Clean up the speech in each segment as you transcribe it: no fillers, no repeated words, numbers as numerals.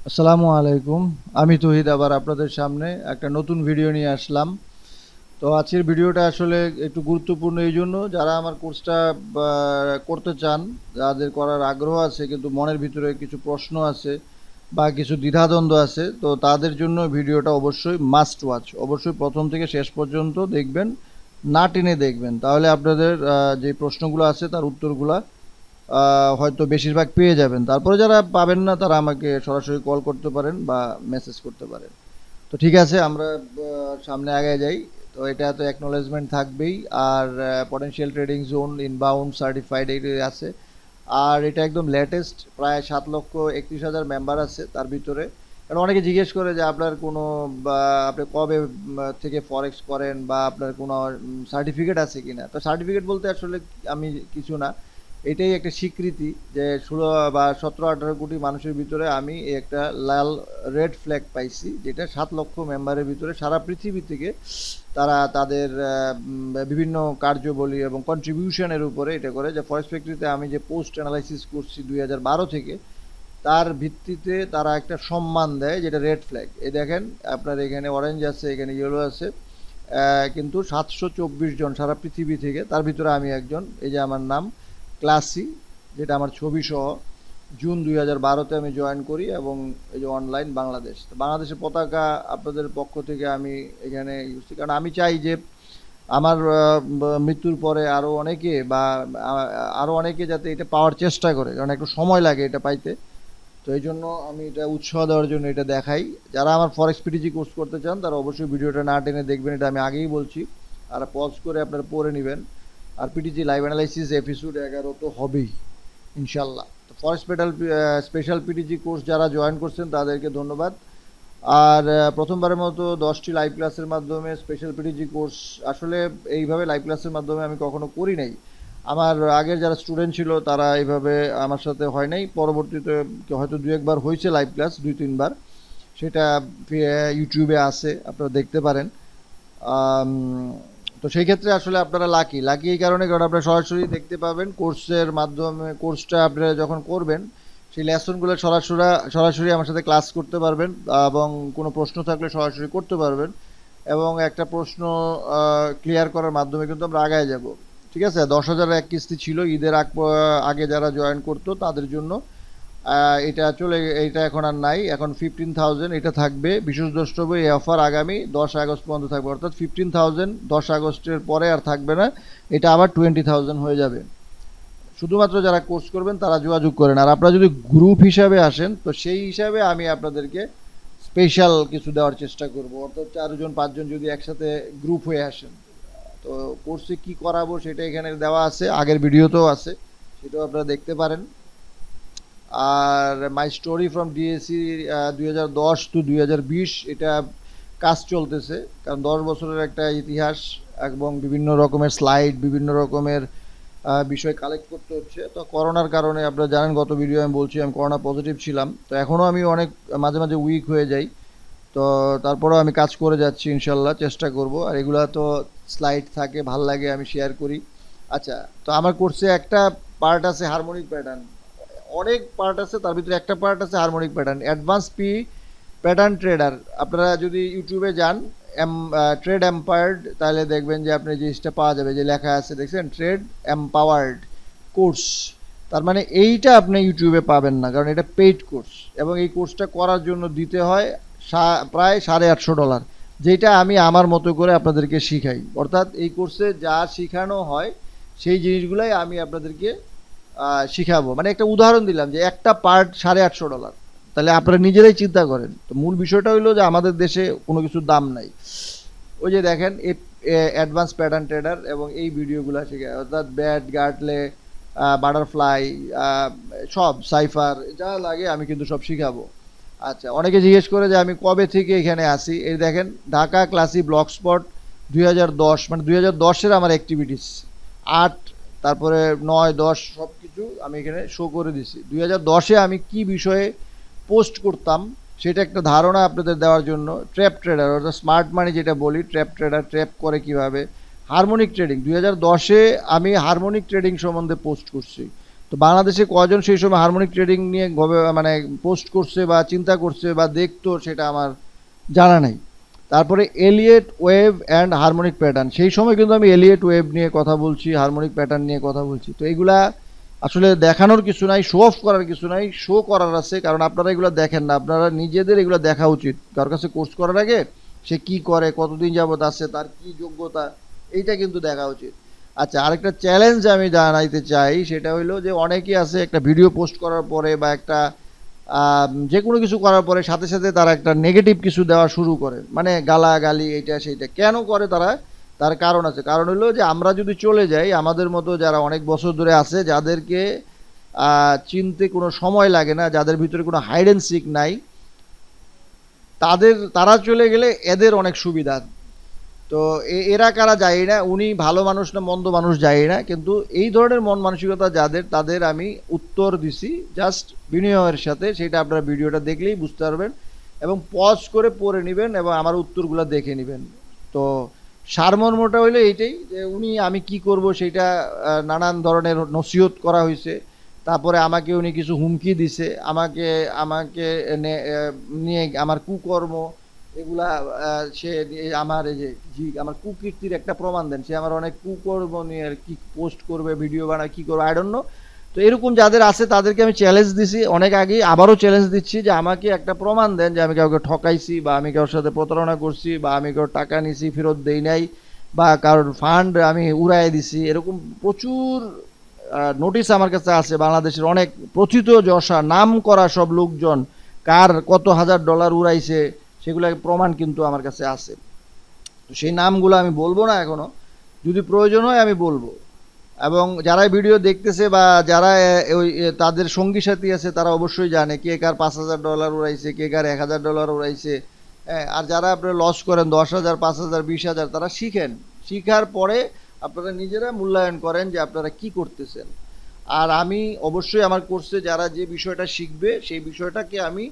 আসসালামু আলাইকুম। আমি তৌহিদ আবার আপনাদের সামনে একটা নতুন ভিডিও নিয়ে আসলাম। তো আজকের ভিডিওটা আসলে একটু গুরুত্বপূর্ণ এই জন্য, যারা আমার কোর্সটা করতে চান, যাদের করার আগ্রহ আছে কিন্তু মনের ভিতরে কিছু প্রশ্ন আছে বা কিছু দ্বিধাদ্বন্দ্ব আছে, তো তাদের জন্য ভিডিওটা অবশ্যই মাস্ট ওয়াচ। অবশ্যই প্রথম থেকে শেষ পর্যন্ত দেখবেন, না টেনে দেখবেন, তাহলে আপনাদের যে প্রশ্নগুলো আছে তার উত্তরগুলা হয়তো বেশিরভাগ পেয়ে যাবেন। তারপরে যারা পাবেন না তারা আমাকে সরাসরি কল করতে পারেন বা মেসেজ করতে পারেন। তো ঠিক আছে, আমরা সামনে আগে যাই। তো এটা তো অ্যাকনোলেজমেন্ট থাকবেই। আর potential trading zone inbound certified এটা আছে। আর এটা একদম লেটেস্ট, প্রায় 7,31,000 মেম্বার আছে তার ভিতরে। কারণ অনেকে জিজ্ঞেস করে যে আপনার কোনো বা আপনি কবে থেকে ফরেক্স করেন বা আপনার কোনো সার্টিফিকেট আছে কিনা। তো সার্টিফিকেট বলতে আসলে আমি কিছু না, এটাই একটা স্বীকৃতি যে 16 বা 17-18 কোটি মানুষের ভিতরে আমি একটা লাল রেড ফ্ল্যাগ পাইছি, যেটা 7 লক্ষ মেম্বারের ভিতরে সারা পৃথিবী থেকে তারা তাদের বিভিন্ন কার্যবলী এবং কন্ট্রিবিউশনের উপরে এটা করে। যে ফরেস্ট ফ্যাক্টরিতে আমি যে পোস্ট অ্যানালাইসিস করছি 2012 থেকে, তার ভিত্তিতে তারা একটা সম্মান দেয় যেটা রেড ফ্ল্যাগ। এই দেখেন, আপনার এখানে অরেঞ্জ আছে, এখানে ইয়েলো আছে, কিন্তু 724 জন সারা পৃথিবী থেকে, তার ভিতরে আমি একজন। এই যে আমার নাম ক্লাসি, যেটা আমার ছবি সহ, জুন 2012-তে আমি জয়েন করি। এবং এই যে অনলাইন বাংলাদেশ, তো বাংলাদেশের পতাকা আপনাদের পক্ষ থেকে আমি এখানে ইউজ করি, কারণ আমি চাই যে আমার মৃত্যুর পরে আরও অনেকে বা আরও অনেকে যাতে এটা পাওয়ার চেষ্টা করে, কারণ একটু সময় লাগে এটা পাইতে। তো এই জন্য আমি এটা উৎসাহ দেওয়ার জন্য এটা দেখাই। যারা আমার ফরেক্স পিটিজি কোর্স করতে চান তারা অবশ্যই ভিডিওটা না টেনে দেখবেন, এটা আমি আগেই বলছি। আর পজ করে আপনারা পড়ে নেবেন। আর পিটিজি লাইভ অ্যানালাইসিস এপিসোড 11 তো হবেই ইনশাল্লাহ। তো ফরেস্ট স্পেশাল পিটিজি কোর্স যারা জয়েন করছেন তাদেরকে ধন্যবাদ। আর প্রথমবারের মতো 10টি লাইভ ক্লাসের মাধ্যমে স্পেশাল পিটিজি কোর্স, আসলে এইভাবে লাইভ ক্লাসের মাধ্যমে আমি কখনো করি নাই। আমার আগের যারা স্টুডেন্ট ছিল তারা এইভাবে আমার সাথে হয় নাই। পরবর্তীতে হয়তো 2-1 বার হয়েছে লাইভ ক্লাস, 2-3 বার। সেটা ইউটিউবে আছে, আপনারা দেখতে পারেন। আম, তো সেই ক্ষেত্রে আসলে আপনারা লাকি লাকি এই কারণে, কারণ আপনারা সরাসরি দেখতে পাবেন কোর্সের মাধ্যমে। কোর্সটা আপনারা যখন করবেন, সেই লেসনগুলো সরাসরি সরাসরি আমার সাথে ক্লাস করতে পারবেন, এবং কোনো প্রশ্ন থাকলে সরাসরি করতে পারবেন। এবং একটা প্রশ্ন ক্লিয়ার করার মাধ্যমে কিন্তু আমরা আগায় যাব। ঠিক আছে, 10,000 এক কিস্তি ছিল ঈদের আগে যারা জয়েন করতো তাদের জন্য। এটা এখন আর নাই, এখন 15,000 এটা থাকবে বিশেষ দ্রষ্টব্য। এই অফার আগামী 10 আগস্ট পর্যন্ত থাকবে, অর্থাৎ 15,000 10 আগস্টের পরে আর থাকবে না। এটা আবার 20,000 হয়ে যাবে। শুধুমাত্র যারা কোর্স করবেন তারা যোগাযোগ করেন। আর আপনারা যদি গ্রুপ হিসাবে আসেন, তো সেই হিসাবে আমি আপনাদেরকে স্পেশাল কিছু দেওয়ার চেষ্টা করব, অর্থাৎ 4-5 জন যদি একসাথে গ্রুপ হয়ে আসেন। তো কোর্সে কি করাবো সেটা এখানে দেওয়া আছে, আগের ভিডিওতেও আছে, সেটাও আপনারা দেখতে পারেন। আর my story from DSC 2010 to 2020, এটা কাজ চলতেছে, কারণ 10 বছরের একটা ইতিহাস এবং বিভিন্ন রকমের স্লাইড, বিভিন্ন রকমের বিষয় কালেক্ট করতে হচ্ছে। তো করোনার কারণে আপনারা জানেন, গত ভিডিও আমি বলছি আমি করোনা পজিটিভ ছিলাম, তো এখনও আমি অনেক মাঝে মাঝে উইক হয়ে যাই। তো তারপরেও আমি কাজ করে যাচ্ছি, ইনশাল্লাহ চেষ্টা করব। আর এগুলা তো স্লাইড থাকে, ভাল লাগে, আমি শেয়ার করি। আচ্ছা, তো আমার কোর্সে একটা পার্ট আছে হারমোনিক প্যাটার্ন। অনেক পার্ট আছে, তার ভিতরে একটা পার্ট আছে harmonic pattern, advance P pattern trader. আপনারা যদি ইউটিউবে যান ট্রেড এম্পায়ার্ড, তাহলে দেখবেন যে আপনি জিনিসটা পাওয়া যাবে, যে লেখা আছে দেখছেন ট্রেড এম্পাওয়ার্ড কোর্স। তার মানে এইটা আপনি ইউটিউবে পাবেন না, কারণ এটা পেইড কোর্স। এবং এই কোর্সটা করার জন্য দিতে হয় প্রায় $850, যেটা আমি আমার মতো করে আপনাদেরকে শিখাই। অর্থাৎ এই কোর্সে যা শেখানো হয় সেই জিনিসগুলাই আমি আপনাদেরকে শিখাবো। মানে একটা উদাহরণ দিলাম যে একটা পার্ট $850, তাহলে আপনারা নিজেরাই চিন্তা করেন। তো মূল বিষয়টা হইলো যে আমাদের দেশে কোনো কিছুর দাম নাই। ওই যে দেখেন অ্যাডভান্স প্যাটার্ন ট্রেডার, এবং এই ভিডিওগুলো শেখায়, অর্থাৎ ব্যাট গার্টলে বাটারফ্লাই, সব সাইফার যা লাগে আমি কিন্তু সব শিখাবো। আচ্ছা, অনেকে জিজ্ঞেস করে যে আমি কবে থেকে এখানে আসি। এই দেখেন, ঢাকা ক্লাসি ব্লগ স্পট 2010, মানে 2010-এর আমার অ্যাক্টিভিটিস 8, তারপরে 9-10 সব কিছু আমি এখানে শো করে দিছি। 2010-এ আমি কি বিষয়ে পোস্ট করতাম সেটা একটা ধারণা আপনাদের দেওয়ার জন্য। ট্র্যাপ ট্রেডার, অর্থাৎ স্মার্ট মানি যেটা বলি, ট্র্যাপ ট্রেডার ট্র্যাপ করে কিভাবে। হারমোনিক ট্রেডিং 2010-এ আমি হারমোনিক ট্রেডিং সম্বন্ধে পোস্ট করছি। তো তো বাংলাদেশে কজন সেই সময় হারমোনিক ট্রেডিং নিয়ে মানে পোস্ট করছে বা চিন্তা করছে বা দেখতো সেটা আমার জানা নাই। তারপরে Elliott wave and harmonic pattern, সেই সময় কিন্তু আমি এলিয়েট ওয়েভ নিয়ে কথা বলছি, হারমোনিক প্যাটার্ন নিয়ে কথা বলছি। তো এগুলা আসলে দেখানোর কিছু নাই, শো অফ করার কিছু নাই, শো করার আছে, কারণ আপনারা এগুলো দেখেন না, আপনারা নিজেদের এগুলো দেখা উচিত। কারোর কাছে কোর্স করার আগে সে কি করে, কতদিন যাবত আছে, তার কি যোগ্যতা, এইটা কিন্তু দেখা উচিত। আচ্ছা, আরেকটা চ্যালেঞ্জ আমি জানাইতে চাই, সেটা হইলো যে অনেকেই আছে একটা ভিডিও পোস্ট করার পরে বা একটা যে কোনো কিছু করার পরে সাথে সাথে তারা একটা নেগেটিভ কিছু দেওয়া শুরু করে, মানে গালাগালি এইটা সেইটা। কেন করে তারা? তার কারণ আছে। কারণ হলো যে আমরা যদি চলে যাই, আমাদের মতো যারা অনেক বছর ধরে আছে, যাদেরকে চিনতে কোনো সময় লাগে না, যাদের ভিতরে কোনো হাইড অ্যান্ড সিক নাই, তারা চলে গেলে এদের অনেক সুবিধা। তো এরা কারা যায় না, উনি ভালো মানুষ না মন্দ মানুষ যায় না, কিন্তু এই ধরনের মন মানসিকতা যাদের, তাদের আমি উত্তর দিছি জাস্ট বিনিময়ের সাথে। সেটা আপনারা ভিডিওটা দেখলেই বুঝতে পারবেন এবং পজ করে পড়ে নেবেন এবং আমার উত্তরগুলো দেখে নেবেন। তো সারমর্মটা হইলো এইটাই যে উনি, আমি কি করব সেটা নানান ধরনের নসিহত করা হয়েছে। তারপরে আমাকে উনি কিছু হুমকি দিছে, আমাকে আমাকে নিয়ে আমার কুকর্ম এগুলা সে আমার এই যে আমার কুকীর্তির একটা প্রমাণ দেন, সে আমার অনেক কুকর্ম নিয়ে কি পোস্ট করবে, ভিডিও বানায়, কি করবে আই ডোন্ট নো। তো এরকম যাদের আছে তাদেরকে আমি চ্যালেঞ্জ দিছি অনেক আগেই, আবারও চ্যালেঞ্জ দিচ্ছি যে আমাকে একটা প্রমাণ দেন যে আমি কাউকে ঠকাইছি বা আমি কারোর সাথে প্রতারণা করছি বা আমি কারোর টাকা নিছি ফেরত দেই নাই বা কারোর ফান্ড আমি উড়াই দিছি। এরকম প্রচুর নোটিশ আমার কাছে আছে, বাংলাদেশের অনেক প্রথিত যশা নাম করা সব লোকজন কার কত হাজার ডলার উড়াইছে সেগুলো প্রমাণ কিন্তু আমার কাছে আছে। তো সেই নামগুলো আমি বলবো না এখনো, যদি প্রয়োজন হয় আমি বলবো। এবং যারা ভিডিও দেখতেছে বা যারা ওই তাদের সঙ্গী সাথী আছে তারা অবশ্যই জানে কে কার $5,000 উড়াইছে, কে কার $1,000 উড়াইছে। আর যারা আপনারা লস করেন 10,000, 5,000, 20,000, তারা শিখেন, শিখার পরে আপনারা নিজেরা মূল্যায়ন করেন যে আপনারা কি করতেছেন। আর আমি অবশ্যই আমার কোর্সে যারা যে বিষয়টা শিখবে সেই বিষয়টাকে আমি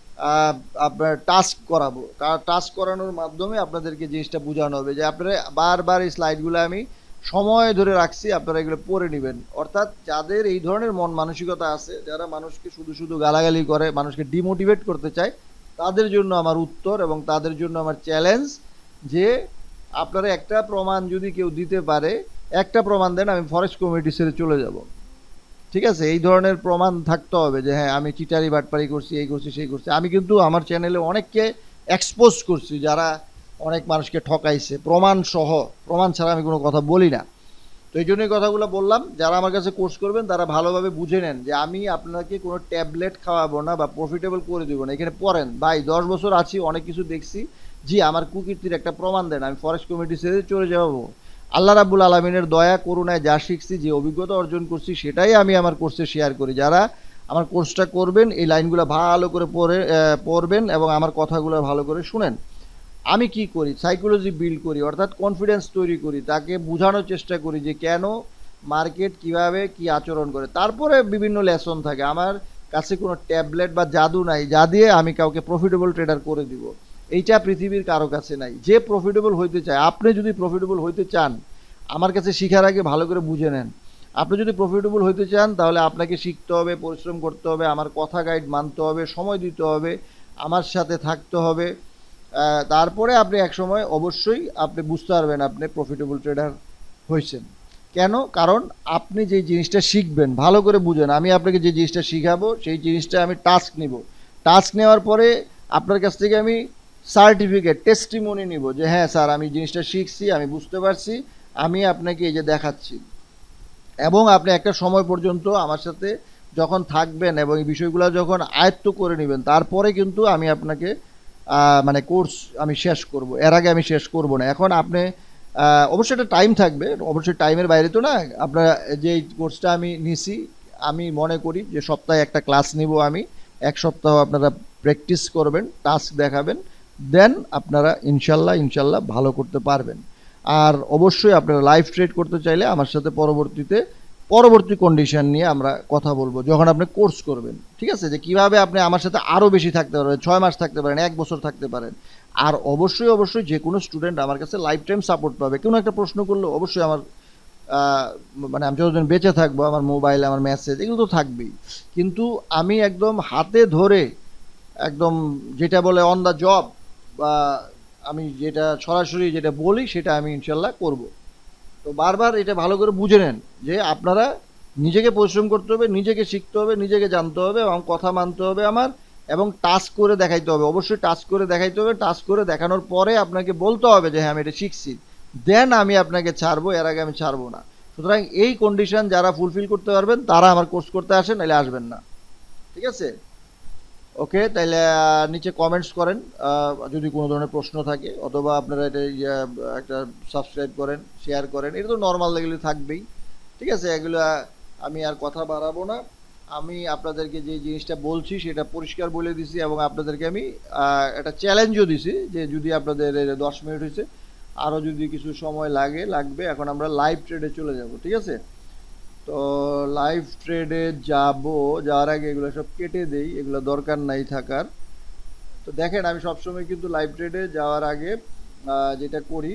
আপনার টাস্ক করাবো, টাস্ক করানোর মাধ্যমে আপনাদেরকে জিনিসটা বোঝানো হবে যে আপনারা বারবার এই স্লাইডগুলো আমি সময় ধরে রাখছি, আপনারা এগুলো পড়ে নেবেন। অর্থাৎ যাদের এই ধরনের মন মানসিকতা আছে, যারা মানুষকে শুধু শুধু গালাগালি করে, মানুষকে ডিমোটিভেট করতে চায়, তাদের জন্য আমার উত্তর এবং তাদের জন্য আমার চ্যালেঞ্জ যে আপনারা একটা প্রমাণ যদি কেউ দিতে পারে, একটা প্রমাণ দেন, আমি ফরেস্ট কমিটি ছেড়ে চলে যাব। ঠিক আছে, এই ধরনের প্রমাণ থাকতে হবে যে হ্যাঁ আমি চিটারি বাটপারি করছি, এই করছি সেই করছি। আমি কিন্তু আমার চ্যানেলে অনেককে এক্সপোজ করছি যারা অনেক মানুষকে ঠকাইছে, প্রমাণ সহ, প্রমাণ ছাড়া আমি কোনো কথা বলি না। তো এই জন্যই কথাগুলো বললাম, যারা আমার কাছে কোর্স করবেন তারা ভালোভাবে বুঝে নেন যে আমি আপনাকে কোনো ট্যাবলেট খাওয়াবো না বা প্রফিটেবল করে দেবো না। এখানে পড়েন ভাই, 10 বছর আছি, অনেক কিছু দেখছি, জি আমার কুকীর্তির একটা প্রমাণ দেন, আমি ফরেস্ট কমিটি ছেড়ে চলে যাবো। আল্লাহ রাব্বুল আলমিনের দয়া করুণায় যা শিখছি, যে অভিজ্ঞতা অর্জন করছি, সেটাই আমি আমার কোর্সে শেয়ার করি। যারা আমার কোর্সটা করবেন এই লাইনগুলো ভালো করে পড়বেন এবং আমার কথাগুলো ভালো করে শুনেন। আমি কি করি, সাইকোলজি বিল্ড করি, অর্থাৎ কনফিডেন্স তৈরি করি, তাকে বোঝানোর চেষ্টা করি যে কেন মার্কেট কিভাবে কি আচরণ করে। তারপরে বিভিন্ন লেসন থাকে। আমার কাছে কোনো ট্যাবলেট বা জাদু নাই যা দিয়ে আমি কাউকে প্রফিটেবল ট্রেডার করে দিব, এইটা পৃথিবীর কারো কাছে নাই। যে প্রফিটেবল হইতে চায়, আপনি যদি প্রফিটেবল হইতে চান, আমার কাছে শিখার আগে ভালো করে বুঝে নেন। আপনি যদি প্রফিটেবল হইতে চান তাহলে আপনাকে শিখতে হবে, পরিশ্রম করতে হবে, আমার কথা গাইড মানতে হবে, সময় দিতে হবে, আমার সাথে থাকতে হবে। তারপরে আপনি এক সময় অবশ্যই আপনি বুঝতে পারবেন আপনি প্রফিটেবল ট্রেডার হয়েছেন। কেন? কারণ আপনি যে জিনিসটা শিখবেন, ভালো করে বুঝেন, আমি আপনাকে যে জিনিসটা শিখাবো সেই জিনিসটা আমি টাস্ক নিব। টাস্ক নেওয়ার পরে আপনার কাছ থেকে আমি সার্টিফিকেট, টেস্টিমনি নিব যে হ্যাঁ স্যার আমি জিনিসটা শিখছি, আমি বুঝতে পারছি, আমি আপনাকে এই যে দেখাচ্ছি। এবং আপনি একটা সময় পর্যন্ত আমার সাথে যখন থাকবেন এবং এই বিষয়গুলো যখন আয়ত্ত করে নেবেন, তারপরে কিন্তু আমি আপনাকে মানে কোর্স আমি শেষ করব, এর আগে আমি শেষ করব না। এখন আপনি অবশ্যই একটা টাইম থাকবে, অবশ্যই টাইমের বাইরে তো না। আপনারা যে কোর্সটা আমি নিছি, আমি মনে করি যে সপ্তাহে একটা ক্লাস নিব আমি, এক সপ্তাহ আপনারা প্র্যাকটিস করবেন, টাস্ক দেখাবেন, দেন আপনারা ইনশাল্লাহ ভালো করতে পারবেন। আর অবশ্যই আপনারা লাইভ ট্রেড করতে চাইলে আমার সাথে পরবর্তী কন্ডিশন নিয়ে আমরা কথা বলবো যখন আপনি কোর্স করবেন। ঠিক আছে, যে কিভাবে আপনি আমার সাথে আরও বেশি থাকতে পারবেন, 6 মাস থাকতে পারেন, 1 বছর থাকতে পারেন। আর অবশ্যই যে কোনো স্টুডেন্ট আমার কাছে লাইফ টাইম সাপোর্ট পাবে। কোনো একটা প্রশ্ন করলে অবশ্যই আমার মানে আমি যতদিন বেঁচে থাকবো আমার মোবাইল আমার মেসেজ এগুলো তো থাকবেই, কিন্তু আমি একদম হাতে ধরে একদম যেটা বলে অন দা জব, বা আমি যেটা সরাসরি যেটা বলি সেটা আমি ইনশাল্লাহ করব। তো বারবার এটা ভালো করে বুঝে নেন যে আপনারা নিজেকে পরিশ্রম করতে হবে, নিজেকে শিখতে হবে, নিজেকে জানতে হবে এবং কথা মানতে হবে আমার, এবং টাস্ক করে দেখাইতে হবে, অবশ্যই টাস্ক করে দেখাইতে হবে। টাস্ক করে দেখানোর পরে আপনাকে বলতে হবে যে হ্যাঁ আমি এটা শিখছি, দেন আমি আপনাকে ছাড়বো, এর আগে আমি ছাড়বো না। সুতরাং এই কন্ডিশন যারা ফুলফিল করতে পারবেন তারা আমার কোর্স করতে আসেন, নাহলে আসবেন না। ঠিক আছে? ওকে, তাইলে নিচে কমেন্টস করেন যদি কোনো ধরনের প্রশ্ন থাকে, অথবা আপনারা এটা একটা সাবস্ক্রাইব করেন, শেয়ার করেন, এটা তো নর্মাল এগুলো থাকবেই। ঠিক আছে, এগুলো আমি আর কথা বাড়াবো না। আমি আপনাদেরকে যে জিনিসটা বলছি সেটা পরিষ্কার বলে দিছি, এবং আপনাদেরকে আমি একটা চ্যালেঞ্জও দিছি যে যদি আপনাদের 10 মিনিট হয়েছে, আরও যদি কিছু সময় লাগবে। এখন আমরা লাইভ ট্রেডে চলে যাব। ঠিক আছে, তো লাইভ ট্রেডে যাব, যাওয়ার আগে এগুলো সব কেটে দেই, এগুলো দরকার নাই থাকার। তো দেখেন আমি সবসময় কিন্তু লাইভ ট্রেডে যাওয়ার আগে যেটা করি,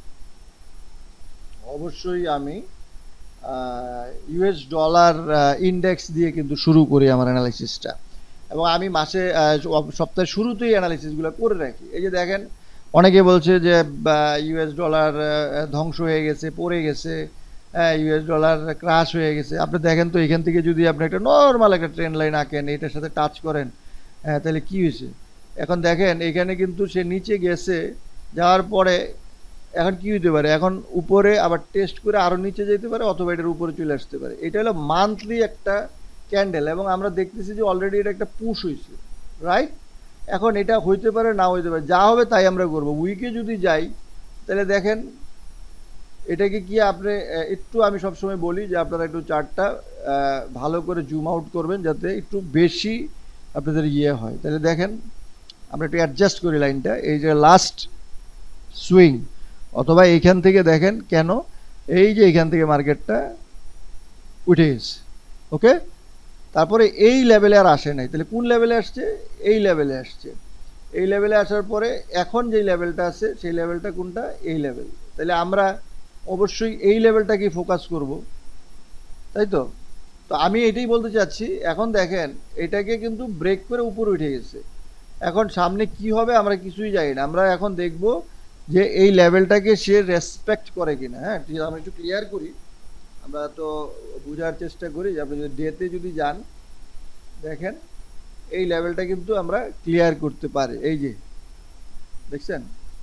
অবশ্যই আমি ইউএস ডলার ইন্ডেক্স দিয়ে কিন্তু শুরু করি আমার অ্যানালাইসিসটা, এবং আমি মাসে সপ্তাহের শুরুতেই অ্যানালাইসিসগুলো করে রাখি। এই যে দেখেন, অনেকে বলছে যে ইউএস ডলার ধ্বংস হয়ে গেছে, পড়ে গেছে, ইউএস ডলার ক্রাশ হয়ে গেছে। আপনি দেখেন তো এখান থেকে যদি আপনি একটা নর্মাল একটা ট্রেন্ড লাইন আঁকেন, এটার সাথে টাচ করেন, তাহলে কি হয়েছে? এখন দেখেন এখানে কিন্তু সে নিচে গেছে, যাওয়ার পরে এখন কি হতে পারে, এখন উপরে আবার টেস্ট করে আরো নিচে যেতে পারে, অথবা এটার উপরে চলে আসতে পারে। এটা হলো মান্থলি একটা ক্যান্ডেল, এবং আমরা দেখতেছি যে অলরেডি এটা একটা পুশ হয়েছে, রাইট? এখন এটা হইতে পারে, না হইতে পারে, যা হবে তাই আমরা করব। উইকে যদি যাই তাহলে দেখেন এটাকে কি আপনি একটু, আমি সবসময় বলি যে আপনারা একটু চার্টটা ভালো করে জুম আউট করবেন, যাতে একটু বেশি আপনাদের হয়। তাহলে দেখেন আমরা একটু অ্যাডজাস্ট করি লাইনটা, এই যে লাস্ট সুইং, অথবা এইখান থেকে দেখেন কেন, এই যে এইখান থেকে মার্কেটটা উঠে গেছে। ওকে, তারপরে এই লেভেলে আর আসে নাই, তাহলে কোন লেভেলে আসছে? এই লেভেলে আসছে। এই লেভেলে আসার পরে এখন যে লেভেলটা আছে সেই লেভেলটা কোনটা? এই লেভেল। তাহলে আমরা অবশ্যই এই লেভেলটাকে ফোকাস করব, তাই তো? তো আমি এটাই বলতে চাচ্ছি। এখন দেখেন এটাকে কিন্তু ব্রেক করে উপরে উঠে গেছে, এখন সামনে কি হবে আমরা কিছুই জানি না। আমরা এখন দেখব যে এই লেভেলটাকে সে রেসপেক্ট করে কিনা। হ্যাঁ, ঠিক আছে, আমরা একটু ক্লিয়ার করি, আমরা তো বোঝার চেষ্টা করি যে আপনি যদি ডেতে যদি যান, দেখেন এই লেভেলটা কিন্তু আমরা ক্লিয়ার করতে পারি। এই যে দেখছেন,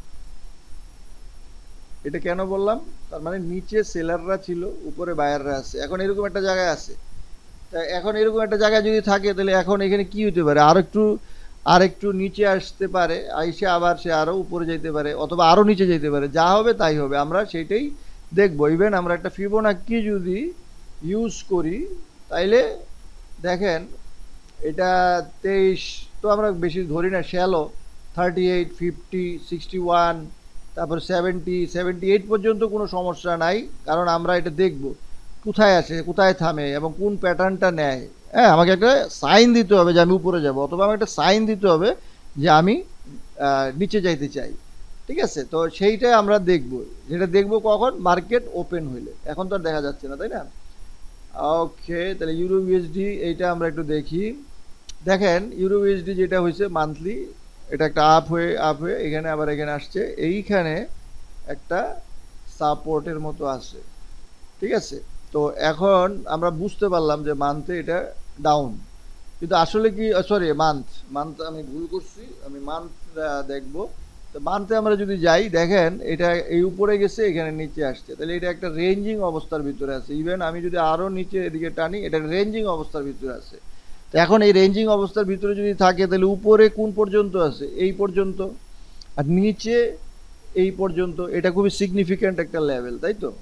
এটা কেন বললাম? তার মানে নিচে সেলাররা ছিল, উপরে বায়াররা আছে। এখন এরকম একটা জায়গায় আছে, তা এখন এরকম একটা জায়গায় যদি থাকে, তাহলে এখন এখানে কি হতে পারে? আর একটু নিচে আসতে পারে, আইসে আবার সে আরো উপরে যেতে পারে, অথবা আরো নিচে যেতে পারে। যা হবে তাই হবে, আমরা সেটাই দেখবো। ইভেন আমরা একটা ফিবোনাকি যদি ইউজ করি, তাইলে দেখেন এটা 23, তো আমরা বেশি ধরি না, শ্যালো 38, 50, 61, তারপর 70, 78 পর্যন্ত কোনো সমস্যা নাই, কারণ আমরা এটা দেখব কোথায় আসে, কোথায় থামে, এবং কোন প্যাটার্নটা নেয়। হ্যাঁ, আমাকে একটা সাইন দিতে হবে যে আমি উপরে যাব, অথবা আমাকে একটা সাইন দিতে হবে যে আমি নিচে যাইতে চাই। ঠিক আছে, তো সেইটাই আমরা দেখব। যেটা দেখব কখন? মার্কেট ওপেন হইলে। এখন তো আর দেখা যাচ্ছে না, তাই না? ওকে, তাহলে ইউরো ইউএসডি এইটা আমরা একটু দেখি। দেখেন ইউরো ইউএসডি যেটা হয়েছে মান্থলি, এটা একটা আপ হয়ে এখানে আবার এখানে আসছে, এইখানে একটা সাপোর্টের মতো আছে। ঠিক আছে, তো এখন আমরা বুঝতে পারলাম যে মান্থে এটা ডাউন, কিন্তু আসলে কি, সরি, মান্থ আমি ভুল করছি, আমি মান্থ দেখব। তো মান্থে আমরা যদি যাই, দেখেন এটা এই উপরে গেছে, এখানে নিচে আসছে, তাহলে এটা একটা রেঞ্জিং অবস্থার ভিতরে আছে। ইভেন আমি যদি আরো নিচে এদিকে টানি, এটা রেঞ্জিং অবস্থার ভিতরে আছে। তো এখন এই রেঞ্জিং অবস্থার ভিতরে যদি থাকে, তাহলে উপরে কোন পর্যন্ত আছে? এই পর্যন্ত, আর নিচে এই পর্যন্ত। এটা খুবই সিগনিফিক্যান্ট একটা লেভেল, তাই তো?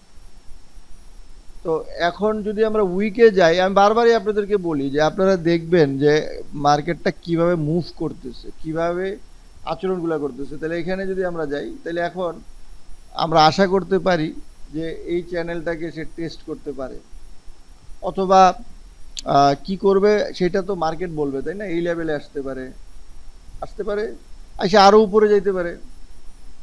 তো এখন যদি আমরা উইকে যাই, আমি বারবারই আপনাদেরকে বলি যে আপনারা দেখবেন যে মার্কেটটা কিভাবে মুভ করতেছে, কিভাবে আচরণগুলো করতেছে। তাহলে এখানে যদি আমরা যাই, তাহলে এখন আমরা আশা করতে পারি যে এই চ্যানেলটাকে সে টেস্ট করতে পারে, অথবা কি করবে সেটা তো মার্কেট বলবে, তাই না? এই লেভেলে আসতে পারে, এসে আরো উপরে যাইতে পারে,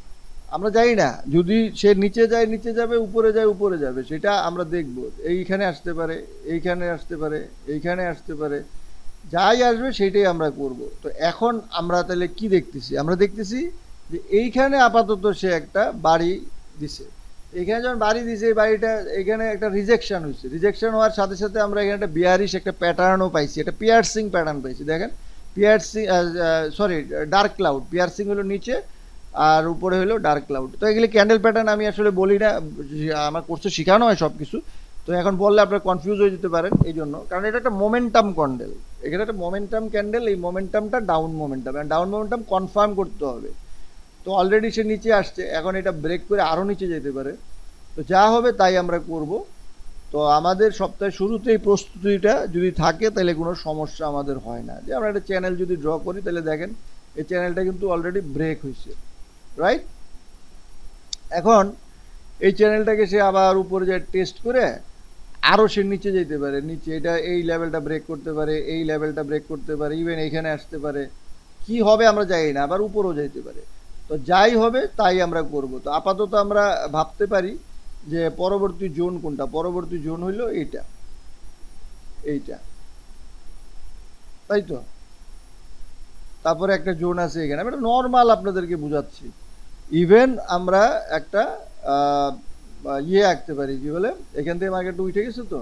আমরা জানি না, যদি সে নিচে যায় নিচে যাবে, উপরে যায় উপরে যাবে, সেটা আমরা দেখব। এইখানে আসতে পারে, এইখানে আসতে পারে, এইখানে আসতে পারে, যাই আসবে সেটাই আমরা করব। তো এখন আমরা তাহলে কি দেখতেছি? আমরা দেখতেছি যে এইখানে আপাতত সে একটা বাড়ি দিছে। এখানে যখন বাড়ি দিছে, এই বাড়িটা এখানে একটা রিজেকশন হয়েছে। রিজেকশন হওয়ার সাথে সাথে আমরা এখানে একটা বিয়ারিশ একটা প্যাটার্নও পাইছি, একটা পিয়ার্সিং প্যাটার্ন পাইছি। দেখেন piercing, sorry dark cloud, piercing হলো নিচে আর উপরে হলো ডার্ক ক্লাউড। তো এগুলি ক্যান্ডেল প্যাটার্ন আমি আসলে বলি না, আমার কোর্সে শেখানো হয় সব কিছু। তো এখন বললে আপনারা কনফিউজ হয়ে যেতে পারেন এই জন্য, কারণ এটা একটা মোমেন্টাম ক্যান্ডেল, এখানে একটা মোমেন্টাম ক্যান্ডেল। এই মোমেন্টামটা down momentum, down momentum confirm করতে হবে। তো অলরেডি সে নিচে আসছে, এখন এটা ব্রেক করে আরও নিচে যেতে পারে। তো যা হবে তাই আমরা করব। তো আমাদের সপ্তাহের শুরুতেই প্রস্তুতিটা যদি থাকে তাহলে কোনো সমস্যা আমাদের হয় না। যে আমরা একটা চ্যানেল যদি ড্র করি, তাহলে দেখেন এই চ্যানেলটা কিন্তু অলরেডি ব্রেক হয়েছে, রাইট? এখন এই চ্যানেলটাকে সে আবার উপরে যায় টেস্ট করে আরও সে নিচে যেতে পারে, নিচে এটা এই লেভেলটা ব্রেক করতে পারে, এই লেভেলটা ব্রেক করতে পারে, ইভেন এইখানে আসতে পারে। কি হবে আমরা জানি না, আবার উপরেও যেতে পারে। তো যাই হবে তাই আমরা করব। তো আপাতত আমরা ভাবতে পারি যে পরবর্তী জোন কোনটা? পরবর্তী জোন হইল এইটা, এইটা, তাই তো। তারপরে একটা জোন আছে এখানে, আমি নর্মাল আপনাদেরকে বুঝাচ্ছি। ইভেন আমরা একটা ইয়ে আঁকতে পারি, কি বলে, এখান থেকে মার্কেটটা উঠে গেছে তো,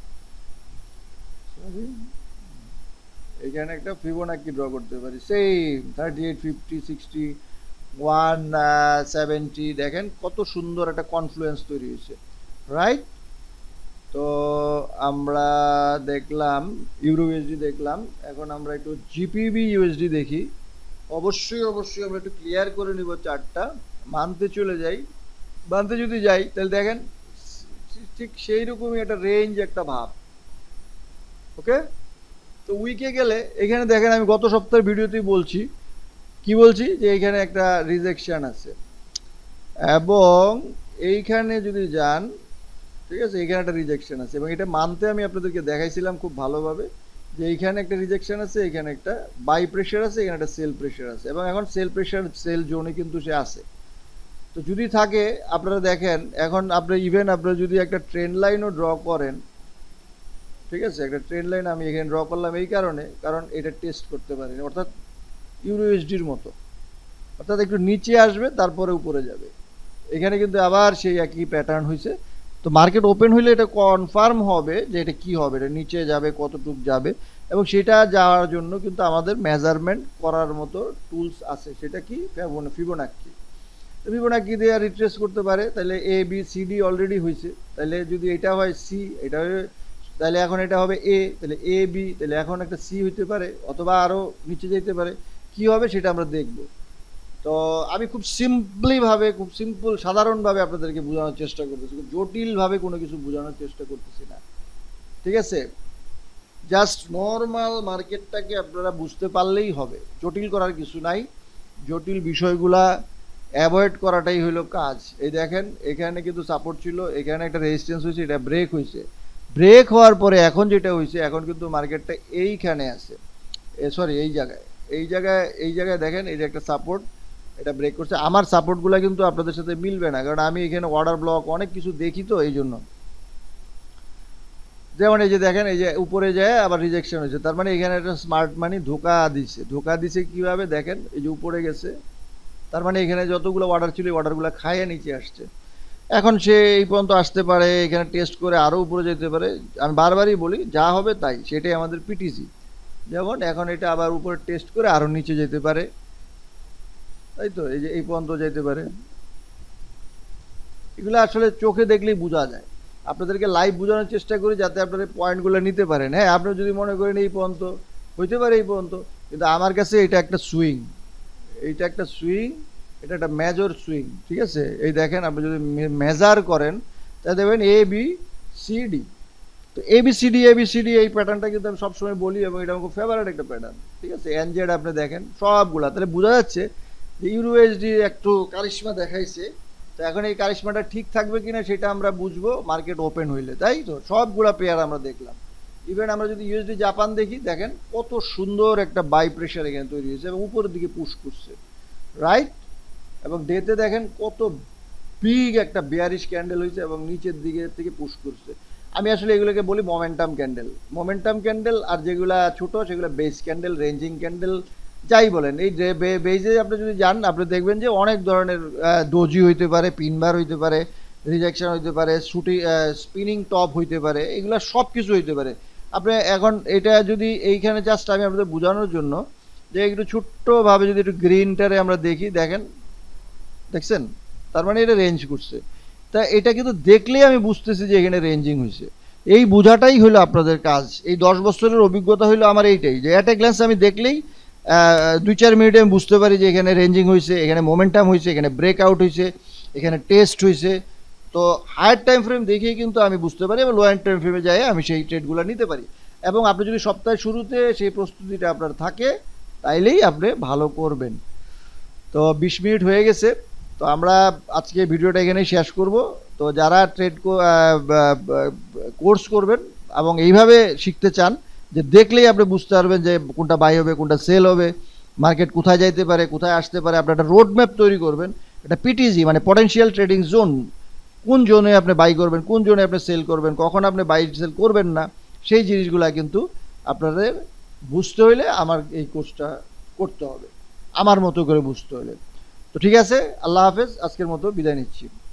এখানে একটা ফিবোনাকি ড্র করতে পারি, সেই 38, 50, 60, 170। দেখেন কত সুন্দর একটা কনফ্লুয়েন্স তৈরি হয়েছে, রাইট? তো আমরা দেখলাম ইউরো ইউএসডি দেখলাম, এখন আমরা একটু জিপিবি ইউএসডি দেখি। অবশ্যই অবশ্যই আমরা একটু ক্লিয়ার করে নিব চার্টটা। মানতে চলে যাই, মানতে যদি যাই তাহলে দেখেন ঠিক সেই রকমই একটা রেঞ্জ, একটা ভাব। ওকে, তো উইকে গেলে এখানে দেখেন, আমি গত সপ্তাহের ভিডিওতেই বলছি, কি বলছি, যে এখানে একটা রিজেকশন আছে, এবং এইখানে যদি যান, ঠিক আছে, এখানে একটা রিজেকশন আছে, এবং এটা মানতে আমি আপনাদেরকে দেখাইছিলাম খুব ভালোভাবে, যে এইখানে একটা রিজেকশন আছে, এখানে একটা বাই প্রেশার আছে, এখানে একটা সেল প্রেশার আছে, এবং এখন সেল প্রেশার সেল জোনে কিন্তু সে আছে। তো যদি থাকে, আপনারা দেখেন এখন আপনি ইভেন আপনারা যদি একটা ট্রেন্ড লাইনও ড্র করেন, ঠিক আছে, একটা ট্রেন্ড লাইন আমি এখানে ড্র করলাম এই কারণে, কারণ এটা টেস্ট করতে পারেনি, অর্থাৎ ইউরো ইউএসডির মতো, অর্থাৎ একটু নিচে আসবে তারপরে উপরে যাবে। এখানে কিন্তু আবার সেই একই প্যাটার্ন হয়েছে। তো মার্কেট ওপেন হইলে এটা কনফার্ম হবে যে এটা কি হবে, এটা নিচে যাবে, কতটুক যাবে, এবং সেটা যাওয়ার জন্য কিন্তু আমাদের মেজারমেন্ট করার মতো টুলস আছে। সেটা কি? ফিবোনাক্কি। ফিবোনাক্কি দিয়ে রিট্রেস করতে পারে, তাহলে A B C D already হয়েছে, তাহলে যদি এটা হয় সি, এটা তাহলে এখন এটা হবে এ, তাহলে এ বি, তাহলে এখন একটা সি হইতে পারে, অথবা আরও নিচে যেতে পারে। কি হবে সেটা আমরা দেখব। তো আমি খুব সিম্পলিভাবে, খুব সিম্পল সাধারণভাবে আপনাদেরকে বোঝানোর চেষ্টা করতেছি, খুব জটিলভাবে কোনো কিছু বোঝানোর চেষ্টা করতেছি না, ঠিক আছে? জাস্ট নর্মাল মার্কেটটাকে আপনারা বুঝতে পারলেই হবে, জটিল করার কিছু নাই। জটিল বিষয়গুলা অ্যাভয়েড করাটাই হলো কাজ। এই দেখেন এখানে কিন্তু সাপোর্ট ছিল, এখানে একটা রেজিস্ট্যান্স হয়েছে, এটা ব্রেক হয়েছে। ব্রেক হওয়ার পরে এখন যেটা হয়েছে, এখন কিন্তু মার্কেটটা এইখানে আছে, সরি এই জায়গায়, এই জায়গায় দেখেন, এই যে একটা সাপোর্ট, এটা ব্রেক করছে। আমার সাপোর্টগুলো কিন্তু আপনাদের সাথে মিলবে না, কারণ আমি এখানে অর্ডার ব্লক অনেক কিছু দেখি, তো এই জন্য। যেমন এই যে দেখেন, এই যে উপরে যায় আবার রিজেকশন হয়েছে, তার মানে এখানে একটা স্মার্ট মানি ধোকা দিছে। ধোকা দিছে কিভাবে? দেখেন এই যে উপরে গেছে, তার মানে এখানে যতগুলো অর্ডার ছিল এই অর্ডারগুলো খাইয়ে নিচে আসছে। এখন সে এই পর্যন্ত আসতে পারে, এখানে টেস্ট করে আরও উপরে যেতে পারে। আমি বারবারই বলি, যা হবে তাই, সেটাই আমাদের পিটিসি। যেমন এখন এটা আবার উপরে টেস্ট করে আরও নিচে যেতে পারে, তাই তো, এই যে এই পর্যন্ত যেতে পারে। এগুলো আসলে চোখে দেখলেই বোঝা যায়। আপনাদেরকে লাইভ বোঝানোর চেষ্টা করি যাতে আপনারা পয়েন্টগুলো নিতে পারেন। হ্যাঁ, আপনি যদি মনে করেন এই পর্যন্ত হইতে পারে, এই পর্যন্ত, কিন্তু আমার কাছে এটা একটা সুইং, এইটা একটা সুইং, এটা একটা মেজর সুইং, ঠিক আছে? এই দেখেন, আপনি যদি মেজার করেন তাহলে দেখবেন এ বি সি ডি। তো এবিসিডি এবিসিডি এই প্যাটার্নটা কিন্তু আমি সবসময় বলি, এবং এটা আমার খুব ফেভারিট একটা প্যাটার্ন, ঠিক আছে? এনজেড আপনি দেখেন সবগুলা, তাহলে বোঝা যাচ্ছে যে ইউরোএসডি একটু কারিশমা দেখাইছে। তো এখন এই কারিশমাটা ঠিক থাকবে কিনা সেটা আমরা বুঝবো মার্কেট ওপেন হইলে, তাই তো। সবগুলা পেয়ার আমরা দেখলাম। ইভেন আমরা যদি ইউএসডি জাপান দেখি, দেখেন কত সুন্দর একটা বাই প্রেশার এখানে তৈরি হয়েছে এবং উপরের দিকে পুশ করছে, রাইট? এবং ডেতে দেখেন কত বিগ একটা বেয়ারিশ ক্যান্ডেল হয়েছে এবং নিচের দিকে থেকে পুশ করছে। আমি আসলে এগুলোকে বলি মোমেন্টাম ক্যান্ডেল, আর যেগুলা ছোট সেগুলো বেস ক্যান্ডেল, রেঞ্জিং ক্যান্ডেল, যাই বলেন। এই বেজে আপনি যদি যান আপনি দেখবেন যে অনেক ধরনের ডোজি হইতে পারে, পিনবার হইতে পারে, রিজেকশন হইতে পারে, স্পিনিং টপ হইতে পারে, এগুলো সব কিছু হইতে পারে। আপনি এখন এটা যদি এইখানে জাস্ট আমি আপনাদের বোঝানোর জন্য যে একটু ছোট্টভাবে যদি একটু গ্রিনটারে আমরা দেখি, দেখেন, দেখছেন, তার মানে এটা রেঞ্জ করছে। তা এটা কিন্তু দেখলেই আমি বুঝতেছি যে এখানে রেঞ্জিং হয়েছে। এই বোঝাটাই হলো আপনাদের কাজ। এই 10 বছরের অভিজ্ঞতা হলো আমার এইটাই, যে অ্যাট এ গ্ল্যান্স আমি দেখলেই 2-4 মিনিটে আমি বুঝতে পারি যে এখানে রেঞ্জিং হয়েছে, এখানে মোমেন্টাম হয়েছে, এখানে ব্রেকআউট হয়েছে, এখানে টেস্ট হয়েছে। তো হায়ার টাইম ফ্রেম দেখেই কিন্তু আমি বুঝতে পারি, এবং লোয়ার টাইম ফ্রেমে যাই আমি সেই ট্রেডগুলো নিতে পারি। এবং আপনি যদি সপ্তাহের শুরুতে সেই প্রস্তুতিটা আপনার থাকে, তাইলেই আপনি ভালো করবেন। তো 20 মিনিট হয়ে গেছে, তো আমরা আজকে ভিডিওটা এখানেই শেষ করব। তো যারা ট্রেড কোর্স করবেন এবং এইভাবে শিখতে চান, যে দেখলেই আপনি বুঝতে পারবেন যে কোনটা বাই হবে, কোনটা সেল হবে, মার্কেট কোথায় যাইতে পারে, কোথায় আসতে পারে, আপনি একটা রোড ম্যাপ তৈরি করবেন, একটা পিটিজি মানে পটেনশিয়াল ট্রেডিং জোন, কোন জোনে আপনি বাই করবেন, কোন জোনে আপনি সেল করবেন, কখন আপনি বাই সেল করবেন না, সেই জিনিসগুলা কিন্তু আপনাদের বুঝতে হইলে আমার এই কোর্সটা করতে হবে, আমার মতো করে বুঝতে হলে। তো ঠিক আছে, আল্লাহ হাফেজ, আজকের মতো বিদায় নিচ্ছি।